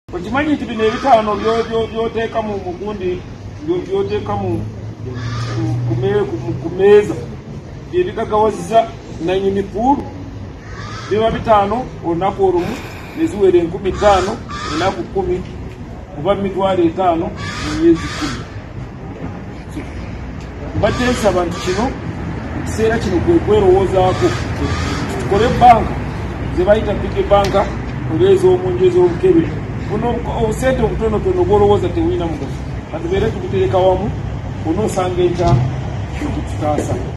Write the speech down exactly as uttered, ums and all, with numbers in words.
Okimanyi nti bino ebitaano by'oteeka mu mugundi by'oteeka mu kumeeza bye bigagawaziza nannyini puulu biba bitaano olunaku olumu ne ziwera enkumi ttaano ennaku kkumi oba mitwalo etaano mu myezi kkumi. Mbadde nsaba nti kino ekiseera kino kwe kwerowoozaako tukole banka ze bayita big banka oba ez'omunju ez'obukebe buno obusente obutonotono bw'olowooza tewulina mugaso katubeere tubutereka wamu onoosanga ekya ekitutaasa.